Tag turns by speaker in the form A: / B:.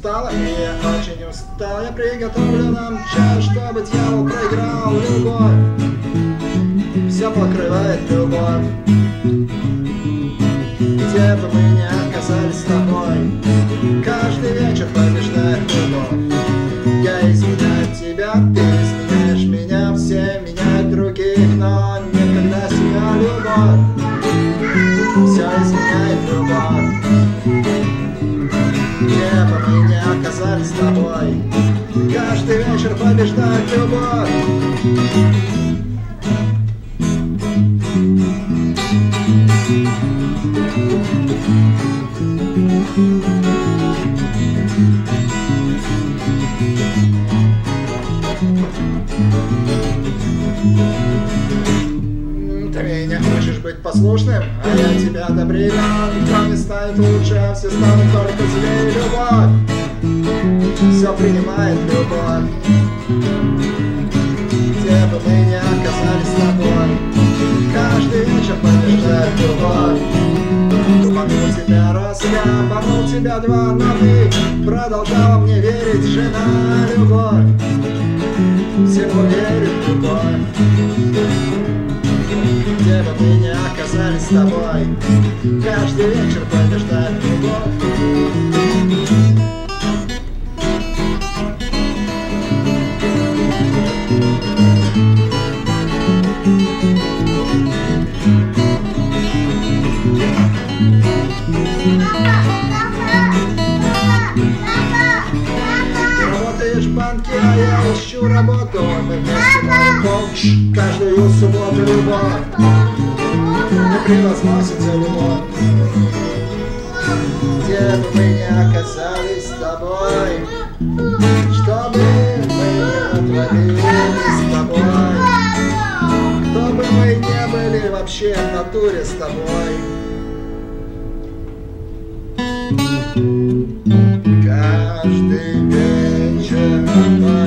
A: устала, и я очень устал. Я приготовлю нам чай, чтобы дьявол проиграл. Любовь все покрывает любовь. Где бы мы ни оказались с тобой, каждый вечер побеждает любовь. Я изменяю тебя, ты изменяешь меня, все меняют других, но никогда себя любовь. Все изменяет любовь. Где бы мы ни оказались с тобой, каждый вечер побеждает любовь. Ты меня хочешь быть послушным, а я тебя добрее. Никто не станет лучше, а все станут только злее. Любовь все принимает любовь. Где бы мы ни оказались с тобой, каждый вечер побеждает любовь. Обманул тебя раз, я обманул тебя два, но ты продолжала мне верить, жена. Любовь всему верит любовь. Где бы мы ни оказались с тобой, каждый вечер побеждает любовь. Ты работаешь в банке, а я ищу работу. Мы вместе моем коуч каждую субботу. Любовь не превозносится любовь. Где бы мы ни оказались с тобой, что бы мы ни натворили с тобой, кто бы мы ни были вообще в натуре с тобой, каждый вечер